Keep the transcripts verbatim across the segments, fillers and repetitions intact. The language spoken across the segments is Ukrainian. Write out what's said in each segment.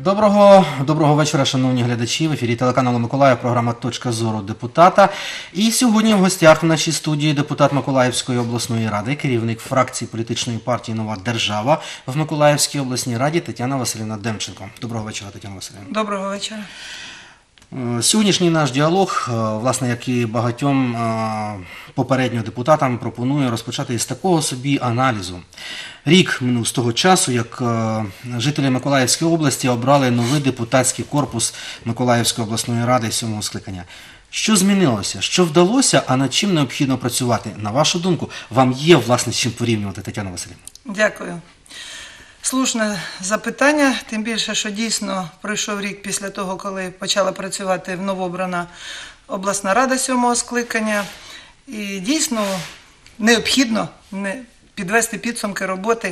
Доброго, доброго вечора, шановні глядачі. В ефірі телеканалу Миколаїв, програма «Точка зору депутата». І сьогодні в гостях в нашій студії депутат Миколаївської обласної ради, керівник фракції політичної партії «Нова держава» в Миколаївській обласній раді Тетяна Василівна Демченко. Доброго вечора, Тетяна Василівна. Доброго вечора. Сьогоднішній наш діалог, власне, як і багатьом попередньо депутатам, пропоную розпочати із такого собі аналізу. Рік минув з того часу, як жителі Миколаївської області обрали новий депутатський корпус Миколаївської обласної ради сьомого скликання. Що змінилося? Що вдалося, а над чим необхідно працювати? На вашу думку, вам є, власне, з чим порівнювати, Тетяна Василівна? Дякую. Слушне запитання, тим більше, що дійсно пройшов рік після того, коли почала працювати новообрана обласна рада сьомого скликання. І дійсно необхідно підвести підсумки роботи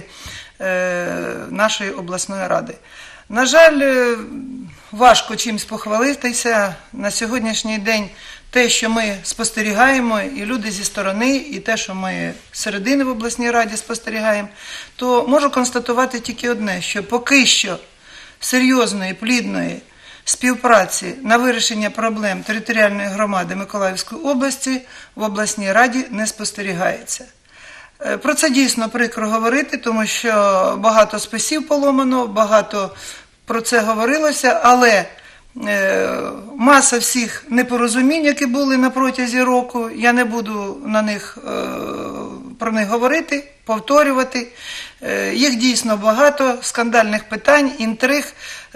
нашої обласної ради. На жаль, важко чимось похвалитися. На сьогоднішній день те, що ми спостерігаємо, і люди зі сторони, і те, що ми зсередини в обласній раді спостерігаємо, то можу констатувати тільки одне, що поки що серйозної, плідної співпраці на вирішення проблем територіальної громади Миколаївської області в обласній раді не спостерігається. Про це дійсно прикро говорити, тому що багато списів поломано, багато про це говорилося, але маса всіх непорозумінь, які були на протязі року, я не буду на них, про них говорити, повторювати. Їх дійсно багато, скандальних питань, інтриг,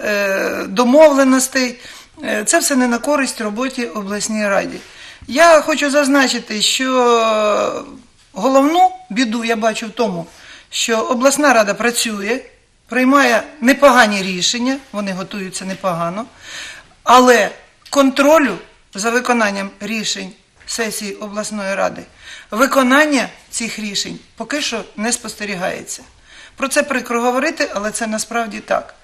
домовленостей. Це все не на користь роботі обласній раді. Я хочу зазначити, що головну біду я бачу в тому, що обласна рада працює, приймає непогані рішення, вони готуються непогано, але контролю за виконанням рішень сесії обласної ради, виконання цих рішень поки що не спостерігається. Про це прикро говорити, але це насправді так.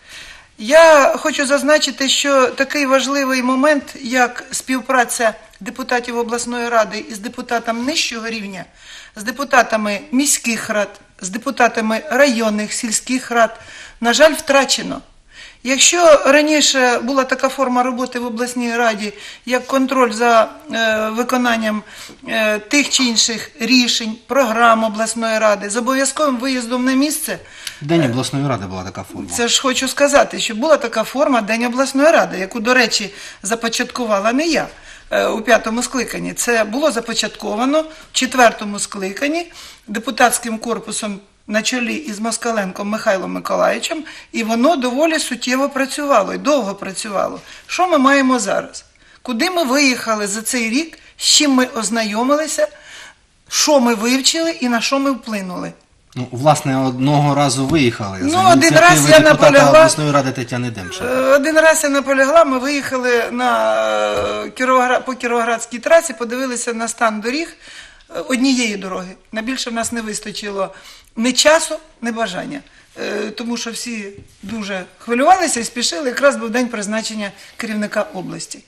Я хочу зазначити, що такий важливий момент, як співпраця депутатів обласної ради із депутатами нижчого рівня, з депутатами міських рад, з депутатами районних, сільських рад, на жаль, втрачено. Якщо раніше була така форма роботи в обласній раді, як контроль за е, виконанням е, тих чи інших рішень, програм обласної ради, з обов'язковим виїздом на місце. День обласної ради була така форма. Це ж хочу сказати, що була така форма День обласної ради, яку, до речі, започаткувала не я е, у п'ятому скликанні. Це було започатковано в четвертому скликанні депутатським корпусом на чолі із Москаленком Михайлом Миколаївичем, і воно доволі суттєво працювало, і довго працювало. Що ми маємо зараз? Куди ми виїхали за цей рік, з чим ми ознайомилися, що ми вивчили і на що ми вплинули? Ну, власне, одного разу виїхали. Ну, один раз я наполягла, обласної ради Тетяни Демченко. Один раз я наполягла, ми виїхали на Кіровоград, по Кіровоградській трасі, подивилися на стан доріг однієї дороги. На більше в нас не вистачило ні часу, ні бажання. Тому що всі дуже хвилювалися і спішили. Якраз був день призначення керівника області.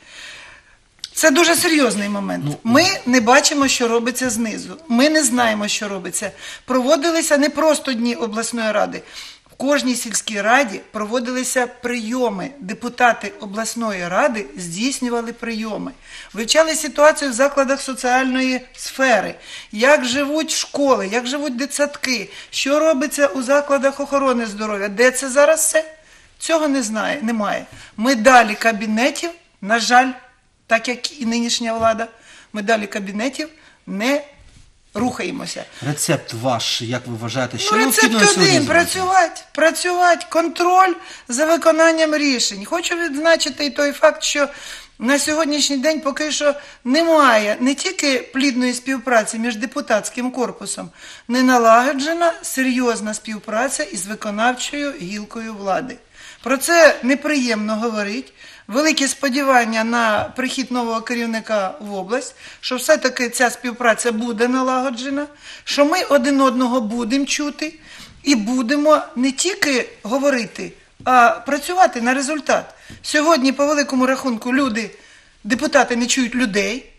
Це дуже серйозний момент. Ми не бачимо, що робиться знизу. Ми не знаємо, що робиться. Проводилися не просто дні обласної ради. В кожній сільській раді проводилися прийоми. Депутати обласної ради здійснювали прийоми. Вивчали ситуацію в закладах соціальної сфери. Як живуть школи, як живуть дитсадки, що робиться у закладах охорони здоров'я. Де це зараз все? Цього не знає, немає. Ми далі кабінетів, на жаль, так як і нинішня влада, ми далі кабінетів не рухаємося. Рецепт ваш, як ви вважаєте, що ну, необхідно рецепт сьогодні один – працювати, працювати, контроль за виконанням рішень. Хочу відзначити і той факт, що на сьогоднішній день поки що немає не тільки плідної співпраці між депутатським корпусом, не налагоджена серйозна співпраця із виконавчою гілкою влади. Про це неприємно говорити. Великі сподівання на прихід нового керівника в область, що все-таки ця співпраця буде налагоджена, що ми один одного будемо чути і будемо не тільки говорити, а працювати на результат. Сьогодні, по великому рахунку, люди, депутати не чують людей,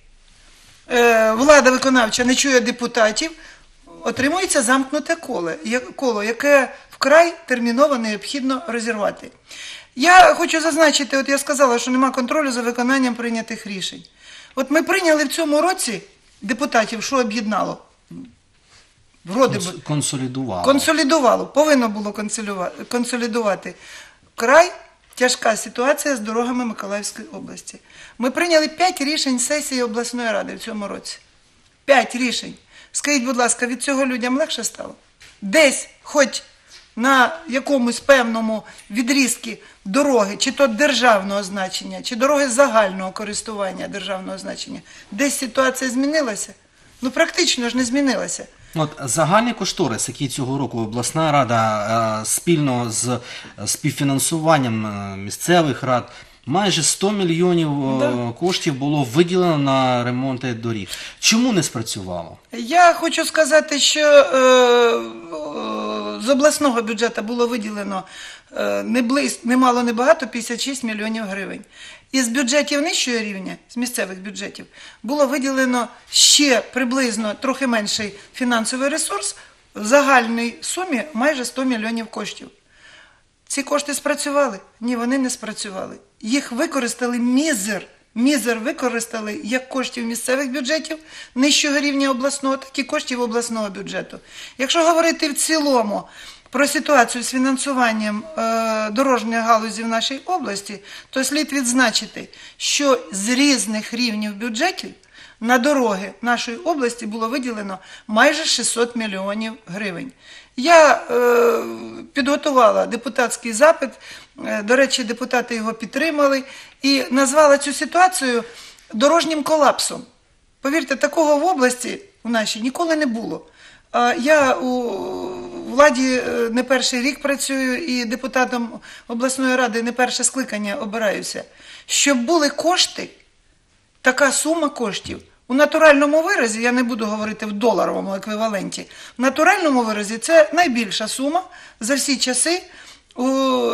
влада виконавча не чує депутатів, отримується замкнуте коло, коло, яке вкрай терміново необхідно розірвати. Я хочу зазначити, от я сказала, що нема контролю за виконанням прийнятих рішень. От ми прийняли в цьому році депутатів, що об'єднало? Вроде би. Консолідувало. Консолідувало, повинно було консолідувати- консолідувати. Вкрай тяжка ситуація з дорогами Миколаївської області. Ми прийняли п'ять рішень сесії обласної ради в цьому році. П'ять рішень. Скажіть, будь ласка, від цього людям легше стало? Десь, хоч на якомусь певному відрізку дороги, чи то державного значення, чи дороги загального користування державного значення, десь ситуація змінилася? Ну, практично ж не змінилася. От загальний кошторис, який цього року обласна рада е, спільно з співфінансуванням е, місцевих рад, майже сто мільйонів е, Да. коштів було виділено на ремонти доріг. Чому не спрацювало? Я хочу сказати, що е, е, з обласного бюджету було виділено е, не близько, не мало, не багато, п'ятдесят шість мільйонів гривень. Із бюджетів нижчого рівня, з місцевих бюджетів, було виділено ще приблизно трохи менший фінансовий ресурс, в загальній сумі майже сто мільйонів коштів. Ці кошти спрацювали? Ні, вони не спрацювали. Їх використали мізер. Мізер використали як коштів місцевих бюджетів нижчого рівня обласного, так і коштів обласного бюджету. Якщо говорити в цілому про ситуацію з фінансуванням е, дорожньої галузі в нашій області, то слід відзначити, що з різних рівнів бюджетів на дороги нашої області було виділено майже шістсот мільйонів гривень. Я е, підготувала депутатський запит, е, до речі, депутати його підтримали, і назвала цю ситуацію дорожнім колапсом. Повірте, такого в області в нашій ніколи не було. А я у владі е, не перший рік працюю і депутатом обласної ради не перше скликання обираюся. Щоб були кошти, така сума коштів, у натуральному виразі, я не буду говорити в доларовому еквіваленті, в натуральному виразі це найбільша сума за всі часи у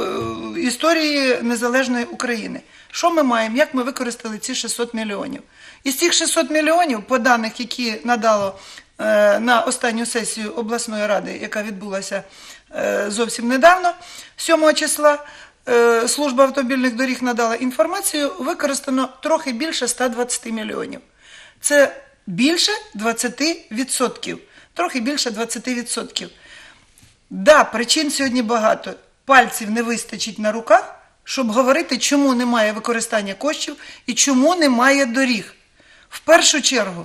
історії незалежної України. Що ми маємо? Як ми використали ці шістсот мільйонів? Із цих шістсот мільйонів, по даних, які надало е, на останню сесію обласної ради, яка відбулася е, зовсім недавно, сьомого числа, е, служба автомобільних доріг надала інформацію, використано трохи більше ста двадцяти мільйонів. Це більше двадцяти відсотків, трохи більше двадцяти відсотків. Да, причин сьогодні багато. Пальців не вистачить на руках, щоб говорити, чому немає використання коштів і чому немає доріг. В першу чергу,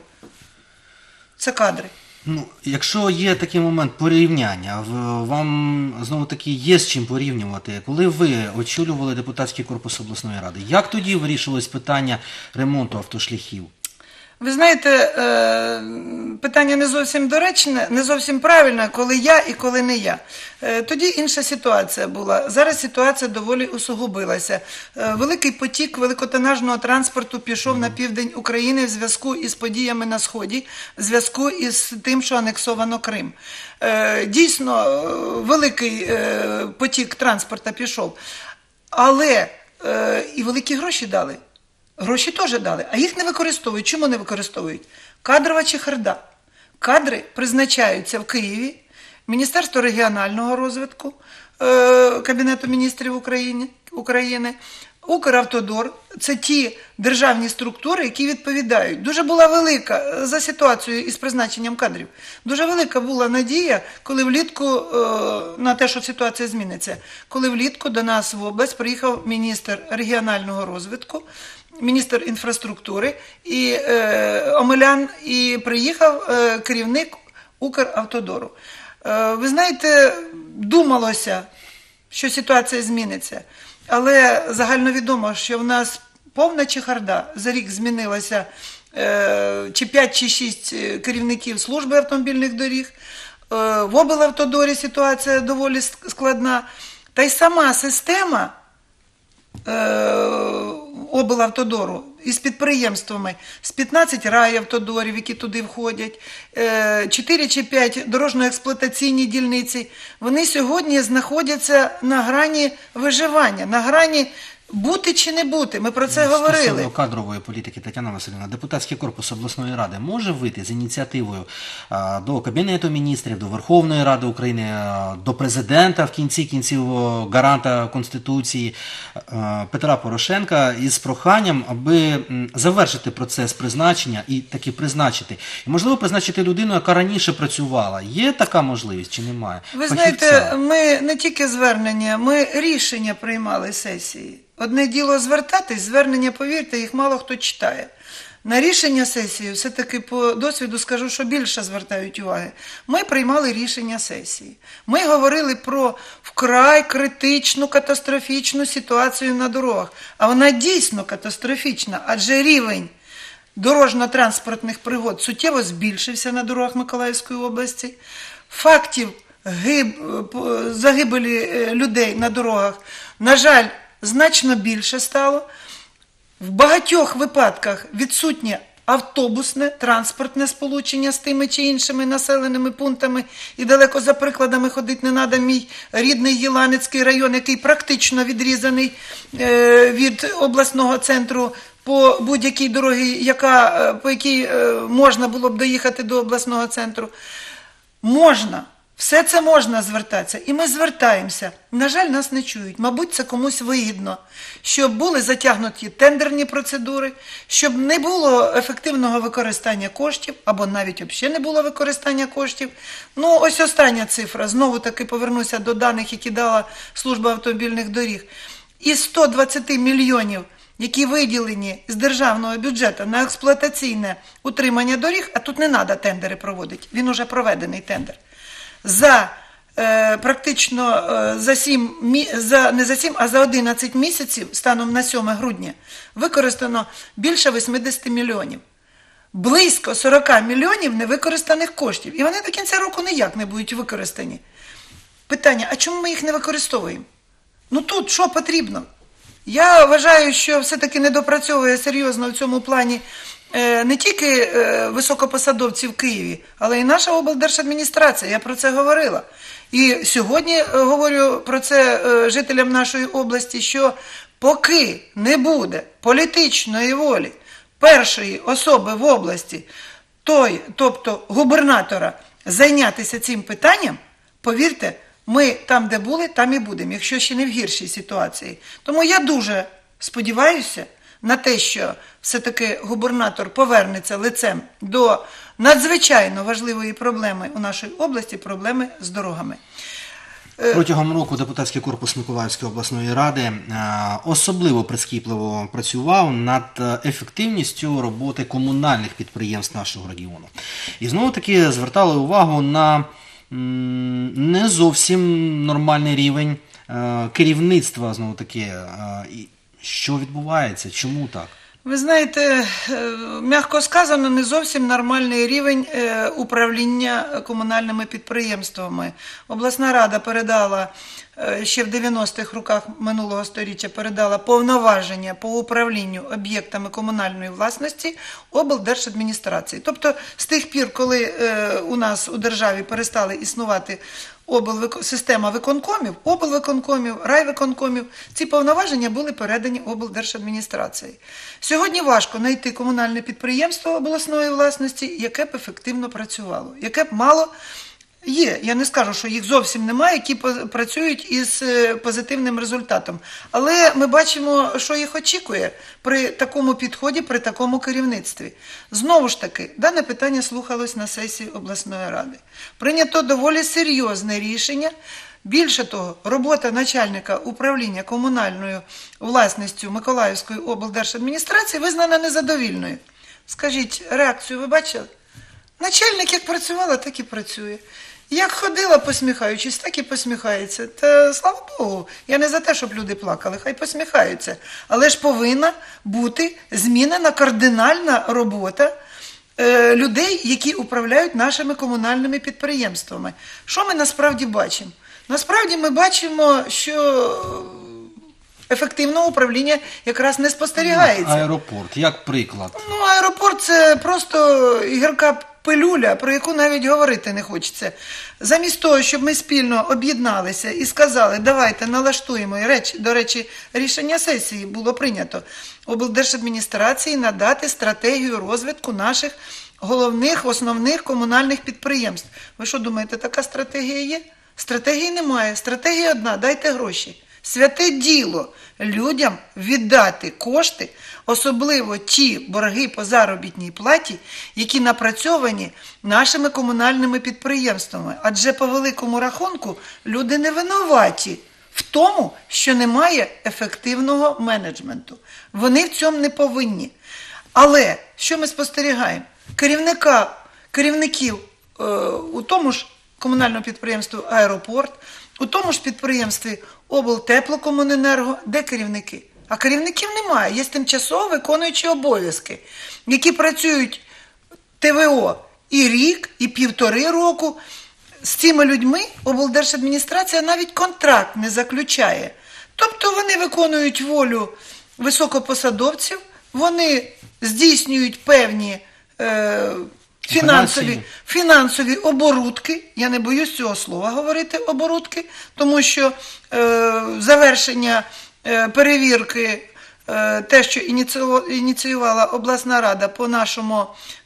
це кадри. Ну, якщо є такий момент порівняння, в- вам знову-таки є з чим порівнювати. Коли ви очолювали депутатський корпус обласної ради, як тоді вирішилось питання ремонту автошляхів? Ви знаєте, е, питання не зовсім доречне, не зовсім правильне, коли я і коли не я. Е, Тоді інша ситуація була. Зараз ситуація доволі усугубилася. Е, Великий потік великотонажного транспорту пішов на південь України в зв'язку із подіями на Сході, в зв'язку із тим, що анексовано Крим. Е, Дійсно, е, великий е, потік транспорту пішов, але е, і великі гроші дали. Гроші теж дали, а їх не використовують. Чому не використовують? Кадрова чехарда. Кадри призначаються в Києві, Міністерство регіонального розвитку, е, Кабінету міністрів України, України, Укравтодор. Це ті державні структури, які відповідають. Дуже була велика, за ситуацією із призначенням кадрів, дуже велика була надія, коли влітку, е, на те, що ситуація зміниться, коли влітку до нас в область приїхав міністр регіонального розвитку, міністр інфраструктури і е, Омелян, і приїхав е, керівник Укравтодору. Е, ви знаєте, думалося, що ситуація зміниться, але загальновідомо, що в нас повна чехарда. За рік змінилося е, чи п'ять, чи шість керівників служби автомобільних доріг. Е, в облавтодорі ситуація доволі складна. Та й сама система облавтодору із підприємствами, з п'ятнадцяти райавтодорів, які туди входять, чотири чи п'ять дорожньо-експлуатаційні дільниці, вони сьогодні знаходяться на грані виживання, на грані Бути чи не бути, ми про це Стосовно говорили. кадрової політики, Тетяна Василівна, депутатський корпус обласної ради може вийти з ініціативою а, до Кабінету міністрів, до Верховної Ради України, а, до президента, в кінці кінців о, гаранта Конституції а, Петра Порошенка із проханням, аби м, завершити процес призначення і таки призначити. І, можливо, призначити людину, яка раніше працювала. Є така можливість чи немає? Ви Фахівця. знаєте, ми не тільки звернення, ми рішення приймали сесії. Одне діло звертатись, звернення, повірте, їх мало хто читає. На рішення сесії, все-таки по досвіду скажу, що більше звертають уваги. Ми приймали рішення сесії. Ми говорили про вкрай критичну, катастрофічну ситуацію на дорогах. А вона дійсно катастрофічна, адже рівень дорожньо-транспортних пригод суттєво збільшився на дорогах Миколаївської області. Фактів гиб... загибелі людей на дорогах, на жаль, значно більше стало. В багатьох випадках відсутнє автобусне, транспортне сполучення з тими чи іншими населеними пунктами. І далеко за прикладами ходити не треба. Мій рідний Єланецький район, який практично відрізаний е, від обласного центру по будь-якій дорозі, яка, по якій е, можна було б доїхати до обласного центру. Можна. Все це можна звертатися, і ми звертаємося. На жаль, нас не чують. Мабуть, це комусь вигідно, щоб були затягнуті тендерні процедури, щоб не було ефективного використання коштів, або навіть взагалі не було використання коштів. Ну, ось остання цифра. Знову таки повернуся до даних, які дала Служба автомобільних доріг. Із сто двадцять мільйонів, які виділені з державного бюджету на експлуатаційне утримання доріг, а тут не треба тендери проводити, він уже проведений тендер. За е, практично е, за сім, за, не за сім, а за одинадцять місяців, станом на сьоме грудня, використано більше вісімдесят мільйонів. Близько сорок мільйонів невикористаних коштів. І вони до кінця року ніяк не будуть використані. Питання, а чому ми їх не використовуємо? Ну тут що потрібно? Я вважаю, що все-таки недопрацьовує серйозно в цьому плані не тільки високопосадовці в Києві, але й наша облдержадміністрація, я про це говорила. І сьогодні говорю про це жителям нашої області, що поки не буде політичної волі першої особи в області, той, тобто губернатора, зайнятися цим питанням, повірте, ми там, де були, там і будемо, якщо ще не в гіршій ситуації. Тому я дуже сподіваюся на те, що все-таки губернатор повернеться лицем до надзвичайно важливої проблеми у нашій області, проблеми з дорогами. Протягом року депутатський корпус Миколаївської обласної ради особливо прискіпливо працював над ефективністю роботи комунальних підприємств нашого регіону. І знову-таки звертали увагу на не зовсім нормальний рівень керівництва, знову-таки, що відбувається, чому так? Ви знаєте, м'яко сказано, не зовсім нормальний рівень управління комунальними підприємствами. Обласна рада передала ще в дев'яностих роках минулого століття передала повноваження по управлінню об'єктами комунальної власності облдержадміністрації. Тобто з тих пір, коли у нас у державі перестали існувати система виконкомів, облвиконкомів, райвиконкомів, ці повноваження були передані облдержадміністрації. Сьогодні важко знайти комунальне підприємство обласної власності, яке б ефективно працювало, яке б мало. Є, я не скажу, що їх зовсім немає, які працюють із позитивним результатом. Але ми бачимо, що їх очікує при такому підході, при такому керівництві. Знову ж таки, дане питання слухалось на сесії обласної ради. Прийнято доволі серйозне рішення. Більше того, робота начальника управління комунальною власністю Миколаївської облдержадміністрації визнана незадовільною. Скажіть, реакцію ви бачили? Начальник як працювала, так і працює. Як ходила, посміхаючись, так і посміхається. Та, слава Богу, я не за те, щоб люди плакали, хай посміхаються. Але ж повинна бути змінена кардинальна робота е, людей, які управляють нашими комунальними підприємствами. Що ми насправді бачимо? Насправді ми бачимо, що ефективного управління якраз не спостерігається. Аеропорт, як приклад? Ну, аеропорт – це просто гірка пилюля, про яку навіть говорити не хочеться. Замість того, щоб ми спільно об'єдналися і сказали, давайте налаштуємо, і реч, до речі, рішення сесії було прийнято облдержадміністрації надати стратегію розвитку наших головних, основних комунальних підприємств. Ви що думаєте, така стратегія є? Стратегії немає. Стратегія одна – дайте гроші. Святе діло людям віддати кошти, особливо ті борги по заробітній платі, які напрацьовані нашими комунальними підприємствами. Адже по великому рахунку люди не винуваті в тому, що немає ефективного менеджменту. Вони в цьому не повинні. Але що ми спостерігаємо? Керівника, керівників е, у тому ж комунальному підприємстві «Аеропорт», у тому ж підприємстві облтеплокомуненерго, де керівники? А керівників немає, є тимчасово виконуючі обов'язки, які працюють ТВО і рік, і півтори року. З цими людьми облдержадміністрація навіть контракт не заключає. Тобто вони виконують волю високопосадовців, вони здійснюють певні е, фінансові, фінансові оборудки, я не боюсь цього слова говорити, оборудки, тому що е, завершення е, перевірки, е, те, що ініціювала обласна рада по нашому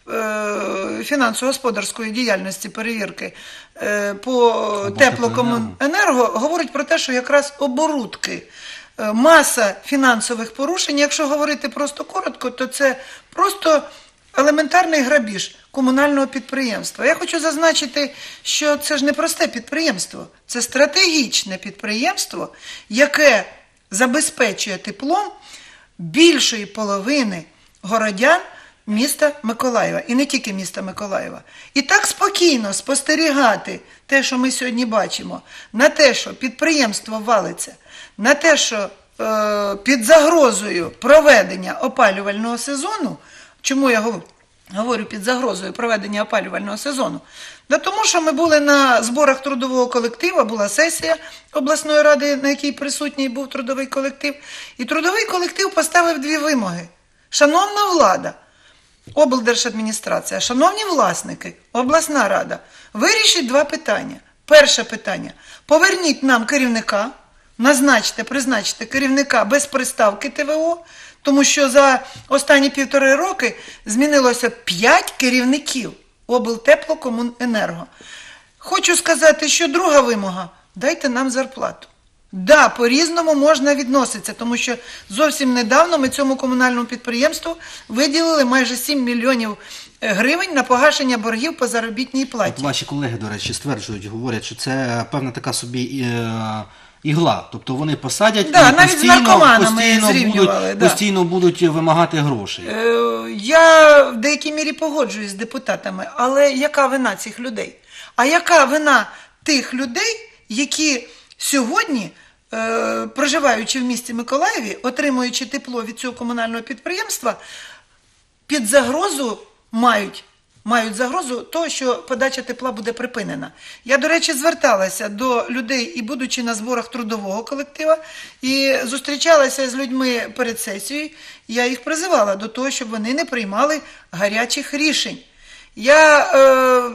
е, фінансово-господарської діяльності перевірки е, по теплокомуненерго, говорить про те, що якраз оборудки, е, маса фінансових порушень, якщо говорити просто коротко, то це просто елементарний грабіж комунального підприємства. Я хочу зазначити, що це ж не просте підприємство, це стратегічне підприємство, яке забезпечує теплом більшої половини городян міста Миколаєва. І не тільки міста Миколаєва. І так спокійно спостерігати те, що ми сьогодні бачимо, на те, що підприємство валиться, на те, що е, під загрозою проведення опалювального сезону. Чому я говорю? Говорю під загрозою проведення опалювального сезону. Да тому що ми були на зборах трудового колективу, була сесія обласної ради, на якій присутній був трудовий колектив. І трудовий колектив поставив дві вимоги. Шановна влада, облдержадміністрація, шановні власники, обласна рада, вирішіть два питання. Перше питання – поверніть нам керівника, назначте, призначте керівника без приставки ТВО, тому що за останні півтори роки змінилося п'ять керівників облтеплокомуненерго. Хочу сказати, що друга вимога – дайте нам зарплату. Да, по-різному можна відноситися, тому що зовсім недавно ми цьому комунальному підприємству виділили майже сім мільйонів гривень на погашення боргів по заробітній платі. От ваші колеги, до речі, стверджують, говорять, що це певна така собі е, ігла. Тобто вони посадять да, і навіть постійно, постійно, будуть, да. постійно будуть вимагати грошей. Е, я в деякій мірі погоджуюсь з депутатами, але яка вина цих людей? А яка вина тих людей, які сьогодні, е, проживаючи в місті Миколаєві, отримуючи тепло від цього комунального підприємства, під загрозу мають, мають загрозу того, що подача тепла буде припинена. Я, до речі, зверталася до людей і будучи на зборах трудового колектива, і зустрічалася з людьми перед сесією, я їх призивала до того, щоб вони не приймали гарячих рішень. Я е,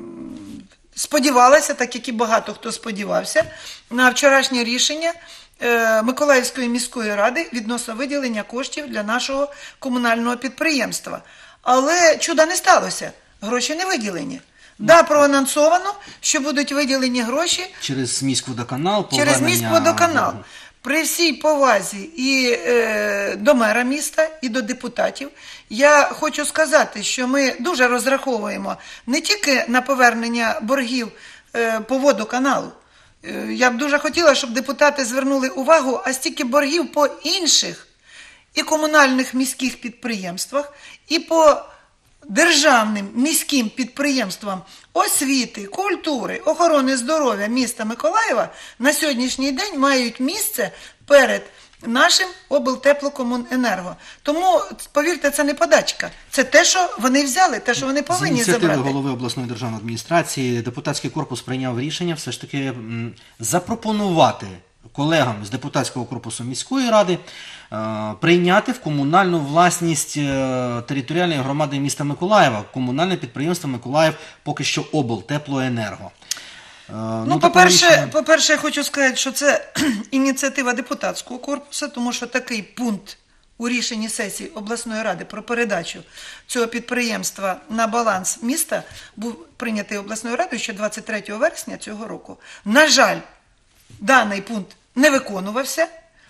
сподівалася, так як і багато хто сподівався, на вчорашнє рішення е, Миколаївської міської ради відносно виділення коштів для нашого комунального підприємства. Але чуда не сталося. Гроші не виділені. Да, проанонсовано, що будуть виділені гроші через міськводоканал. Через міськводоканал. При всій повазі і е, до мера міста, і до депутатів, я хочу сказати, що ми дуже розраховуємо не тільки на повернення боргів е, по водоканалу. Е, я б дуже хотіла, щоб депутати звернули увагу, а стільки боргів по інших і комунальних міських підприємствах, і по державним міським підприємствам освіти, культури, охорони здоров'я міста Миколаєва на сьогоднішній день мають місце перед нашим облтеплокомуненерго. Тому, повірте, це не подачка. Це те, що вони взяли, те, що вони повинні забрати. З ініціативи голови обласної державної адміністрації депутатський корпус прийняв рішення все ж таки м, запропонувати колегам з депутатського корпусу міської ради е, прийняти в комунальну власність е, територіальної громади міста Миколаєва, комунальне підприємство Миколаїв, поки що облтеплоенерго. Е, Ну, таке по-перше, рішення- по-перше, я хочу сказати, що це ініціатива депутатського корпусу, тому що такий пункт у рішенні сесії обласної ради про передачу цього підприємства на баланс міста був прийнятий обласною радою ще двадцять третього вересня цього року. На жаль, даний пункт не виконувався,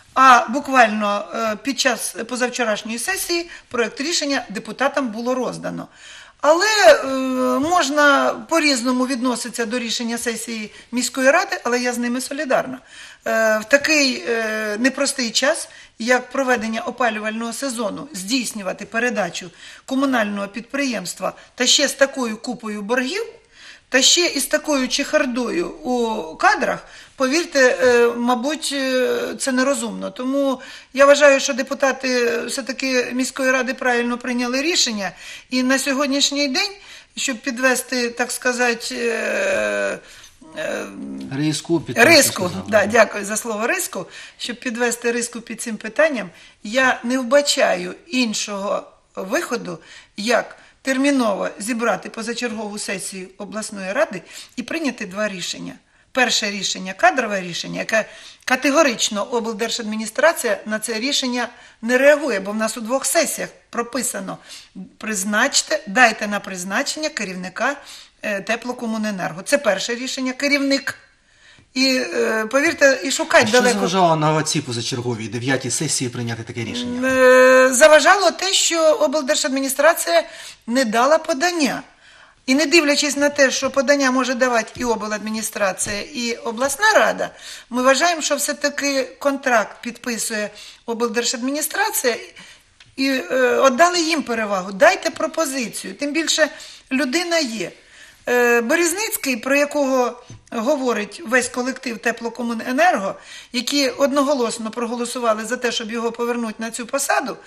а буквально е, під час позавчорашньої сесії проект рішення депутатам було роздано. Але е, можна по-різному відноситися до рішення сесії міської ради, але я з ними солідарна. Е, в такий е, непростий час, як проведення опалювального сезону, здійснювати передачу комунального підприємства та ще з такою купою боргів, та ще із такою чехардою у кадрах, повірте, е, мабуть, е, це нерозумно. Тому я вважаю, що депутати все-таки міської ради правильно прийняли рішення. І на сьогоднішній день, щоб підвести, так сказати, е, е, Риску, під риску, да, дякую за слово риску, щоб підвести риску під цим питанням, я не вбачаю іншого виходу, як терміново зібрати позачергову сесію обласної ради і прийняти два рішення. Перше рішення – кадрове рішення, яке категорично облдержадміністрація на це рішення не реагує, бо в нас у двох сесіях прописано «призначте, дайте на призначення керівника е, теплокомуненерго». Це перше рішення – керівник. І, е, повірте, і шукати Що далеко. заважало на цій позачерговій дев'ятій сесії прийняти таке рішення? Е, Заважало те, що облдержадміністрація не дала подання. І не дивлячись на те, що подання може давати і обладміністрація, і обласна рада, ми вважаємо, що все-таки контракт підписує облдержадміністрація і е, віддали їм перевагу. Дайте пропозицію, тим більше людина є. Е, Березницький, про якого говорить весь колектив Теплокомуненерго, які одноголосно проголосували за те, щоб його повернути на цю посаду,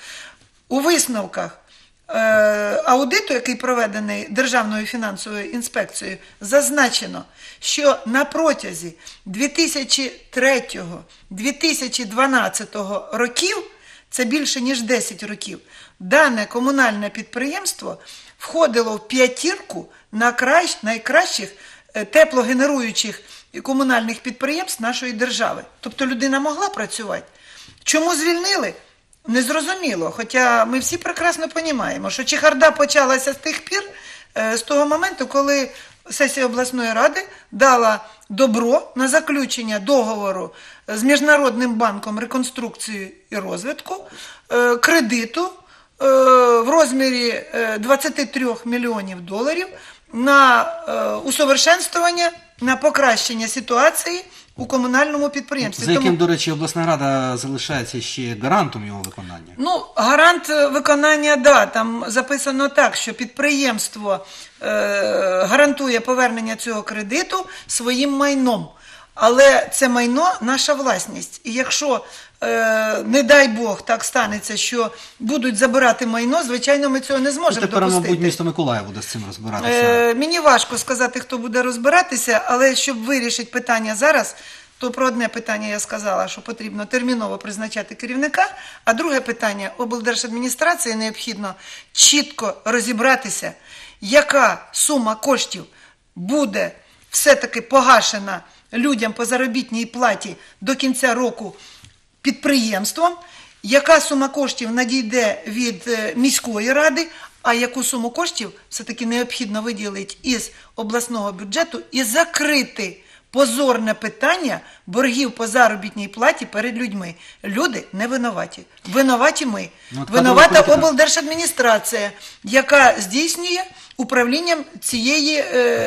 у висновках е, аудиту, який проведений Державною фінансовою інспекцією, зазначено, що на протязі дві тисячі третього - дві тисячі дванадцятого років, це більше ніж десять років, дане комунальне підприємство входило в п'ятірку на кращ, найкращих е, теплогенеруючих комунальних підприємств нашої держави. Тобто людина могла працювати. Чому звільнили? Незрозуміло. Хоча ми всі прекрасно розуміємо, що чехарда почалася з тих пір, е, з того моменту, коли сесія обласної ради дала добро на заключення договору з Міжнародним банком реконструкції і розвитку, е, кредиту, в розмірі двадцять три мільйонів доларів на усовершенствування, на покращення ситуації у комунальному підприємстві. За яким, Тому, до речі, обласна рада залишається ще гарантом його виконання? ну, гарант виконання, да, там записано так, що підприємство е, гарантує повернення цього кредиту своїм майном. Але це майно – наша власність. І якщо, е, не дай Бог, так станеться, що будуть забирати майно, звичайно, ми цього не зможемо Тепер, допустити. мабуть, місто Миколаїв буде з цим розбиратися. Е, мені важко сказати, хто буде розбиратися, але щоб вирішити питання зараз, то про одне питання я сказала, що потрібно терміново призначати керівника, а друге питання – облдержадміністрації необхідно чітко розібратися, яка сума коштів буде все-таки погашена людям по заробітній платі до кінця року підприємством, яка сума коштів надійде від е, міської ради, а яку суму коштів все-таки необхідно виділити із обласного бюджету і закрити позорне питання боргів по заробітній платі перед людьми. Люди не винуваті. Винуваті ми. Ну, от Винувата кадрова політика. облдержадміністрація, яка здійснює управлінням цієї,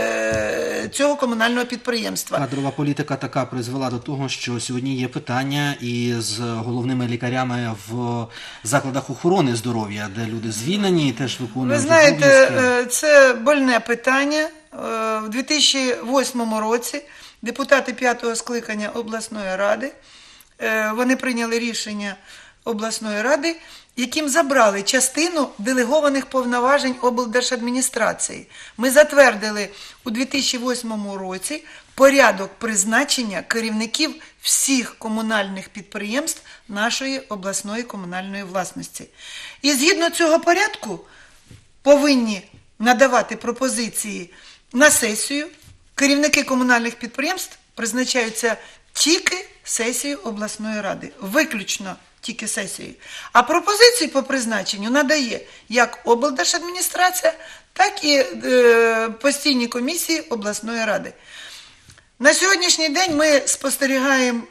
е, цього комунального підприємства. Кадрова політика така призвела до того, що сьогодні є питання і з головними лікарями в закладах охорони здоров'я, де люди звільнені і теж Ви виконують знаєте, обов'язки. е, це больне питання. Е, В дві тисячі восьмому році депутати п'ятого скликання обласної ради, е, вони прийняли рішення обласної ради яким забрали частину делегованих повноважень облдержадміністрації. Ми затвердили у дві тисячі восьмому році порядок призначення керівників всіх комунальних підприємств нашої обласної комунальної власності. І згідно цього порядку повинні надавати пропозиції на сесію. Керівники комунальних підприємств призначаються тільки сесією обласної ради, виключно тільки сесією. А пропозиції по призначенню надає як облдержадміністрація, так і е, постійні комісії обласної ради. На сьогоднішній день ми спостерігаємо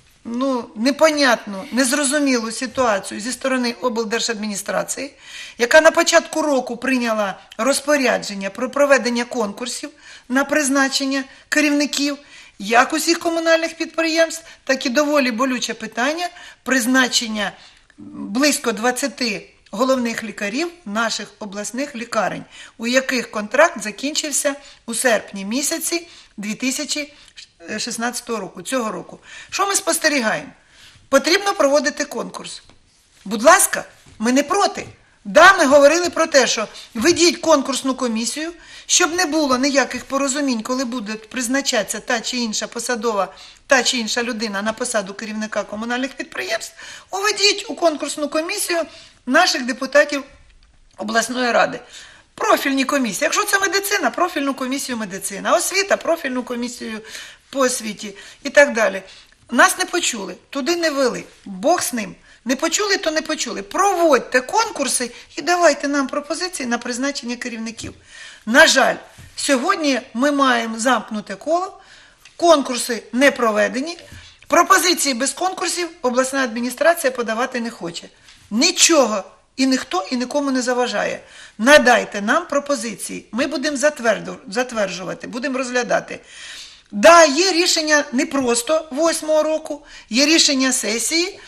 ну, непонятну, незрозумілу ситуацію зі сторони облдержадміністрації, яка на початку року прийняла розпорядження про проведення конкурсів на призначення керівників як усіх комунальних підприємств, так і доволі болюче питання призначення близько двадцяти головних лікарів наших обласних лікарень, у яких контракт закінчився у серпні місяці дві тисячі шістнадцятого року, цього року. Що ми спостерігаємо? Потрібно проводити конкурс. Будь ласка, ми не проти. Да, ми говорили про те, що ведіть конкурсну комісію, щоб не було ніяких порозумінь, коли буде призначатися та чи інша посадова, та чи інша людина на посаду керівника комунальних підприємств, уведіть у конкурсну комісію наших депутатів обласної ради. Профільні комісії. Якщо це медицина, профільну комісію медицина, освіта, профільну комісію по освіті і так далі. Нас не почули, туди не вели. Бог з ним. Не почули, то не почули. Проводьте конкурси і давайте нам пропозиції на призначення керівників. На жаль, сьогодні ми маємо замкнуте коло, конкурси не проведені, пропозиції без конкурсів обласна адміністрація подавати не хоче. Нічого і ніхто і нікому не заважає. Надайте нам пропозиції, ми будемо затверджувати, будемо розглядати. Да, є рішення не просто восьмого року, є рішення сесії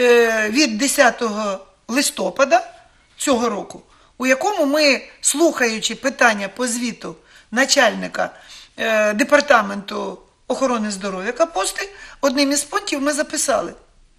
від десятого листопада цього року, у якому ми, слухаючи питання по звіту начальника департаменту охорони здоров'я Капусти, одним із пунктів ми записали: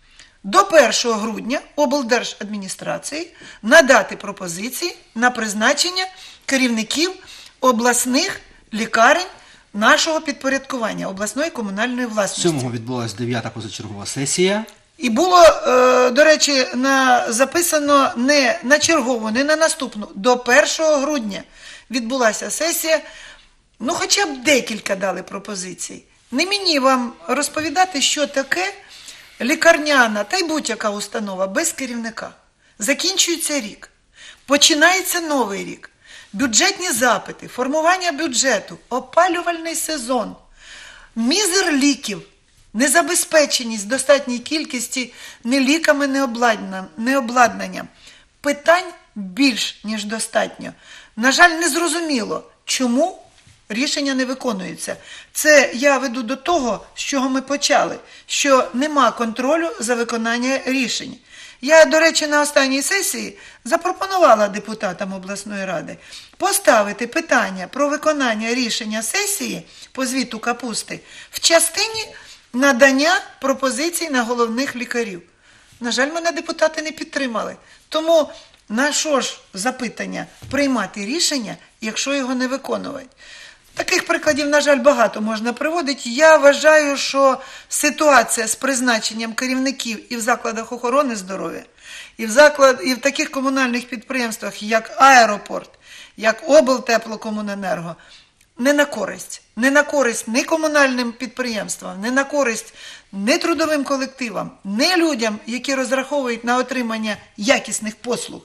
до першого грудня облдержадміністрації надати пропозиції на призначення керівників обласних лікарень нашого підпорядкування, обласної комунальної власності. сьомого відбулася дев'ята позачергова сесія. І було, до речі, на, записано не на чергову, не на наступну. До першого грудня відбулася сесія. Ну, хоча б декілька дали пропозицій. Не мені вам розповідати, що таке лікарняна та й будь-яка установа без керівника. Закінчується рік. Починається новий рік. Бюджетні запити, формування бюджету, опалювальний сезон, мізер ліків, незабезпеченість достатній кількості ні ліками, ні обладнанням. Питань більш, ніж достатньо. На жаль, не зрозуміло, чому рішення не виконуються. Це я веду до того, з чого ми почали, що нема контролю за виконання рішень. Я, до речі, на останній сесії запропонувала депутатам обласної ради поставити питання про виконання рішення сесії по звіту Капусти в частині надання пропозицій на головних лікарів. На жаль, мене депутати не підтримали. Тому на що ж запитання приймати рішення, якщо його не виконувати? Таких прикладів, на жаль, багато можна приводити. Я вважаю, що ситуація з призначенням керівників і в закладах охорони здоров'я, і в, заклад, і в таких комунальних підприємствах, як аеропорт, як облтеплокомуненерго, не на користь. Не на користь ні комунальним підприємствам, не на користь ні трудовим колективам, ні людям, які розраховують на отримання якісних послуг.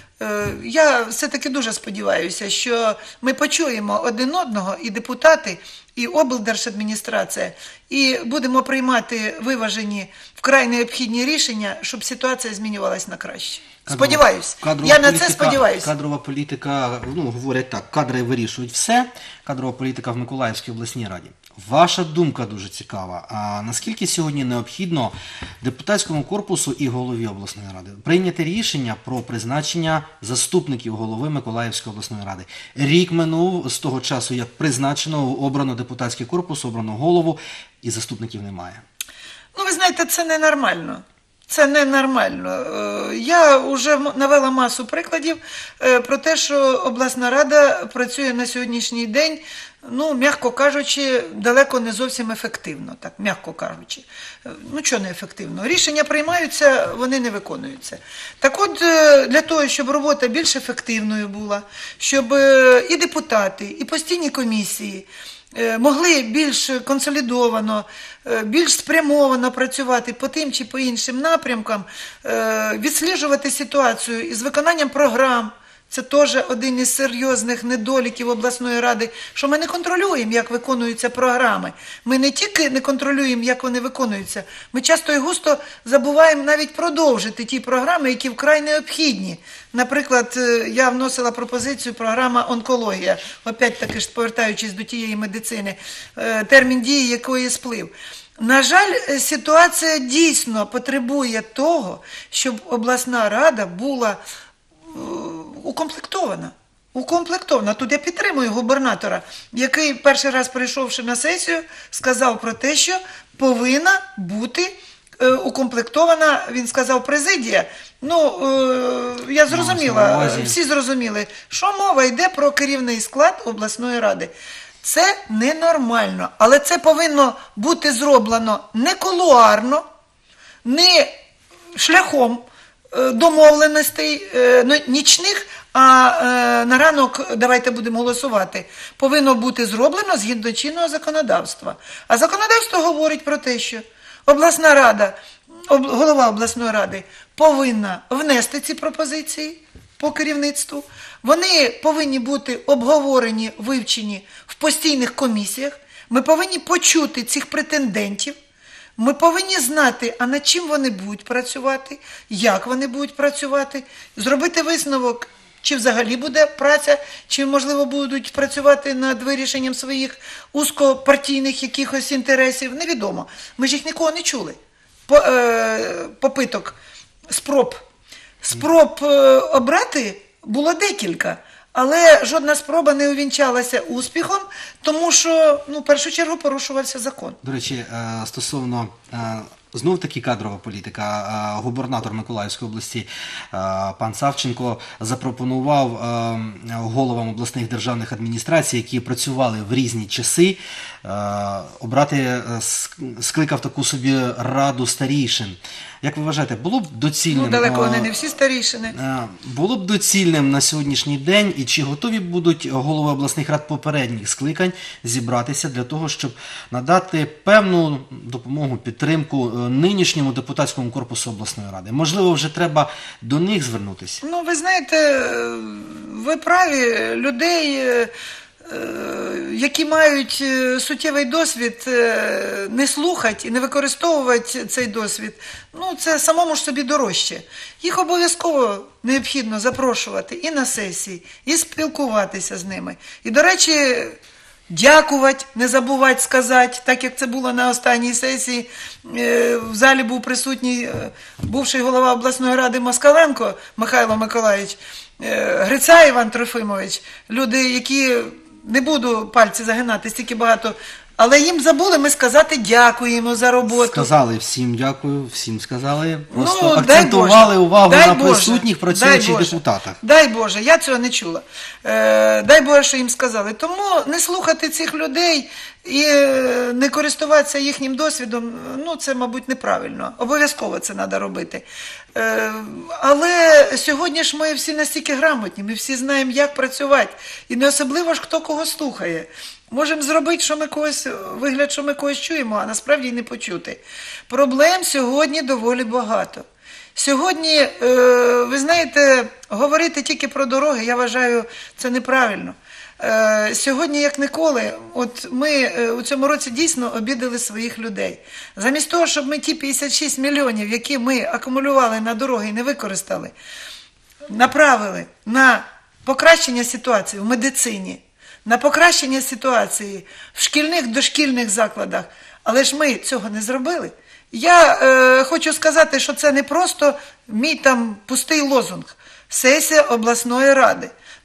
Я все-таки дуже сподіваюся, що ми почуємо один одного, і депутати, і облдержадміністрація, і будемо приймати виважені, вкрай необхідні рішення, щоб ситуація змінювалась на краще. Сподіваюсь. Я на це сподіваюся. Кадрова політика, ну, говорять так, кадри вирішують все. Кадрова політика в Миколаївській обласній раді. Ваша думка дуже цікава. А наскільки сьогодні необхідно депутатському корпусу і голові обласної ради прийняти рішення про призначення заступників голови Миколаївської обласної ради? Рік минув з того часу, як призначено, обрано депутатський корпус, обрано голову, і заступників немає. Ну, ви знаєте, це ненормально. Це ненормально. Е, Я вже м- навела масу прикладів е, про те, що обласна рада працює на сьогоднішній день, ну, м'яко кажучи, далеко не зовсім ефективно, так, м'яко кажучи. Е, Ну, що не ефективно? Рішення приймаються, вони не виконуються. Так от, е, для того, щоб робота більш ефективною була, щоб е, і депутати, і постійні комісії е, могли більш консолідовано, е, більш спрямовано працювати по тим чи по іншим напрямкам, е, відслежувати ситуацію із виконанням програм. Це теж один із серйозних недоліків обласної ради, що ми не контролюємо, як виконуються програми. Ми не тільки не контролюємо, як вони виконуються, ми часто і густо забуваємо навіть продовжити ті програми, які вкрай необхідні. Наприклад, е, я вносила пропозицію програма «Онкологія», опять-таки ж повертаючись до тієї медицини, е, термін дії якої сплив. На жаль, е, ситуація дійсно потребує того, щоб обласна рада була е, укомплектована. Укомплектована. Тут я підтримую губернатора, який перший раз прийшовши на сесію, сказав про те, що повинна бути е, укомплектована, він сказав, президія. Ну, е, я зрозуміла, увазі. всі зрозуміли, що мова йде про керівний склад обласної ради. Це ненормально, але це повинно бути зроблено не кулуарно, не шляхом е, домовленостей е, ну, нічних, а е, на ранок давайте будемо голосувати. Повинно бути зроблено згідно чинного законодавства. А законодавство говорить про те, що обласна рада, об, голова обласної ради повинна внести ці пропозиції по керівництву. Вони повинні бути обговорені, вивчені в постійних комісіях. Ми повинні почути цих претендентів. Ми повинні знати, а над чим вони будуть працювати, як вони будуть працювати, зробити висновок, чи взагалі буде праця, чи, можливо, будуть працювати над вирішенням своїх узкопартійних якихось інтересів. Невідомо. Ми ж їх нікого не чули. По, е, попиток, спроб. Спроб е, обрати було декілька. Але жодна спроба не увінчалася успіхом, тому що, ну, в першу чергу порушувався закон. До речі, е, стосовно е, знов таки кадрова політика, е, губернатор Миколаївської області е, пан Савченко запропонував е, головам обласних державних адміністрацій, які працювали в різні часи, е, обрати, е, ск- скликав таку собі раду старійшин. Як ви вважаєте, було б доцільним? Ну, далеко е, вони не всі старішини. Е, Було б доцільним на сьогоднішній день, і чи готові будуть голови обласних рад попередніх скликань зібратися для того, щоб надати певну допомогу, підтримку е, нинішньому депутатському корпусу обласної ради? Можливо, вже треба до них звернутися? Ну, ви знаєте, е, ви праві, людей, е, е, які мають е, суттєвий досвід, е, не слухати і не використовувати цей досвід, ну, це самому ж собі дорожче. Їх обов'язково необхідно запрошувати і на сесії, і спілкуватися з ними. І, до речі, дякувати, не забувати сказати, так як це було на останній сесії. Е, В залі був присутній е, бувший голова обласної ради Москаленко Михайло Миколаївич, е, Грицай Іван Трофимович, люди, які, не буду пальці загинати, стільки багато, але їм забули ми сказати дякуємо за роботу. Сказали всім дякую, всім сказали, просто Ну, дай акцентували Боже, увагу дай на Боже, присутніх дай працюючих Боже, депутатах. Дай Боже, я цього не чула. Е, дай Боже, що їм сказали. Тому не слухати цих людей і е, не користуватися їхнім досвідом, ну це, мабуть, неправильно. Обов'язково це треба робити. Е, але сьогодні ж ми всі настільки грамотні, ми всі знаємо, як працювати. І не особливо ж хто кого слухає. Можемо зробити, що ми когось, вигляд, що ми когось чуємо, а насправді й не почути. Проблем сьогодні доволі багато. Сьогодні, е, ви знаєте, говорити тільки про дороги, я вважаю, це неправильно. Е, сьогодні, як ніколи, от ми е, у цьому році дійсно обідали своїх людей. Замість того, щоб ми ті п'ятдесят шість мільйонів, які ми акумулювали на дороги і не використали, направили на покращення ситуації в медицині, на покращення ситуації в шкільних, дошкільних закладах, але ж ми цього не зробили. Я е, хочу сказати, що це не просто мій там пустий лозунг. Сесія обласної ради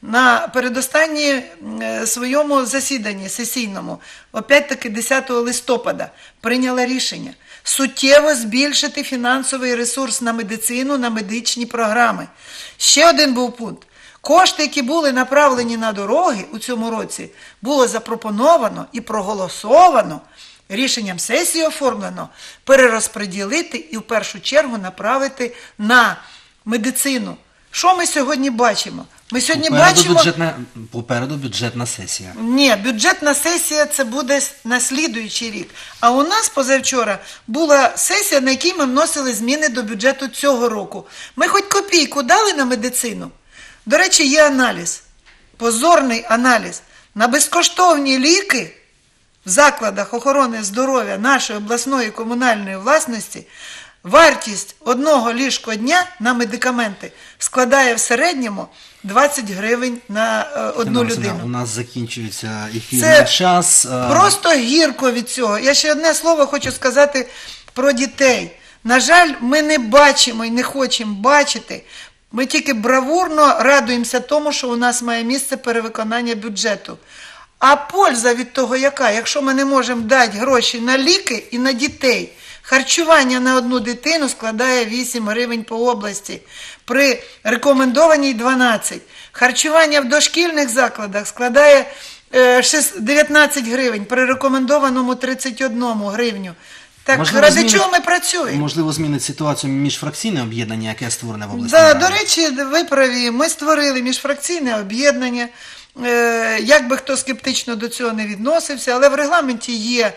на передостанній е, своєму засіданні сесійному, опять-таки десятого листопада, прийняла рішення суттєво збільшити фінансовий ресурс на медицину, на медичні програми. Ще один був пункт. Кошти, які були направлені на дороги у цьому році, було запропоновано і проголосовано, рішенням сесії оформлено, перерозподілити і в першу чергу направити на медицину. Що ми сьогодні бачимо? Ми сьогодні Попереду бачимо... бюджетна, попереду бюджетна сесія. Ні, бюджетна сесія це буде на слідуючий рік. А у нас позавчора була сесія, на якій ми вносили зміни до бюджету цього року. Ми хоч копійку дали на медицину. До речі, є аналіз, позорний аналіз. На безкоштовні ліки в закладах охорони здоров'я нашої обласної комунальної власності вартість одного ліжкодня на медикаменти складає в середньому двадцять гривень на е, одну людину. У нас закінчується ефірний Це час. Е, просто гірко від цього. Я ще одне слово хочу сказати про дітей. На жаль, ми не бачимо і не хочемо бачити. Ми тільки бравурно радуємося тому, що у нас має місце перевиконання бюджету. А польза від того яка? Якщо ми не можемо дати гроші на ліки і на дітей, харчування на одну дитину складає вісім гривень по області, при рекомендованій дванадцять. Харчування в дошкільних закладах складає дев'ятнадцять гривень, при рекомендованому тридцять одну гривню. Так, Можливо, ради змінить- чого ми працюємо? Можливо, змінить ситуацію міжфракційне об'єднання, яке створене в обласній Да, раді. до речі, ви праві, ми створили міжфракційне об'єднання. Е, як би хто скептично до цього не відносився, але в регламенті є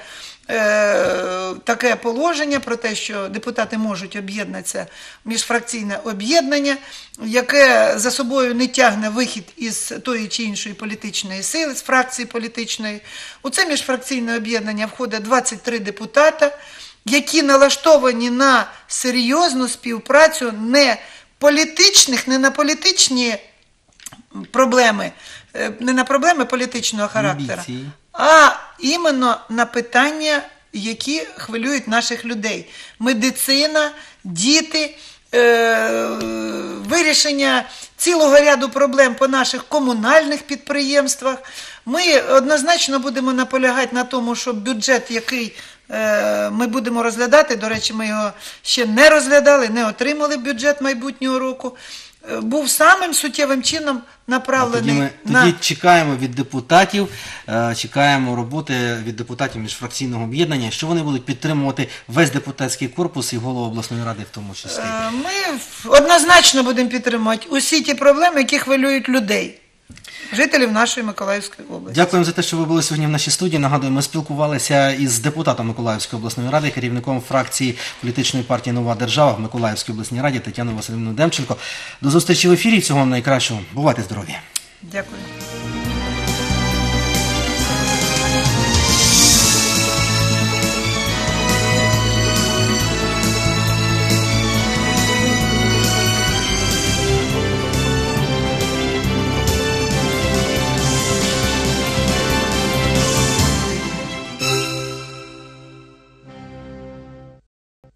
е, таке положення про те, що депутати можуть об'єднатися в міжфракційне об'єднання, яке за собою не тягне вихід із тої чи іншої політичної сили, з фракції політичної. У це міжфракційне об'єднання входить двадцять три депутата, які налаштовані на серйозну співпрацю не політичних, не на політичні проблеми, е, не на проблеми політичного характеру, Амбіції. а іменно на питання, які хвилюють наших людей. Медицина, діти, е, вирішення цілого ряду проблем по наших комунальних підприємствах. Ми однозначно будемо наполягати на тому, щоб бюджет, який е, ми будемо розглядати, до речі, ми його ще не розглядали, не отримали бюджет майбутнього року, е, був самим суттєвим чином направлений Тоді ми на... тоді чекаємо від депутатів, е, чекаємо роботи від депутатів міжфракційного об'єднання, що вони будуть підтримувати весь депутатський корпус і голову обласної ради в тому числі. Е, Ми однозначно будемо підтримувати усі ті проблеми, які хвилюють людей, жителів нашої Миколаївської області. Дякуємо за те, що ви були сьогодні в нашій студії. Нагадую, ми спілкувалися із депутатом Миколаївської обласної ради, керівником фракції політичної партії «Нова держава» в Миколаївській обласній раді Тетяною Василівною Демченко. До зустрічі в ефірі. Всього вам найкращого. Бувайте здорові! Дякую.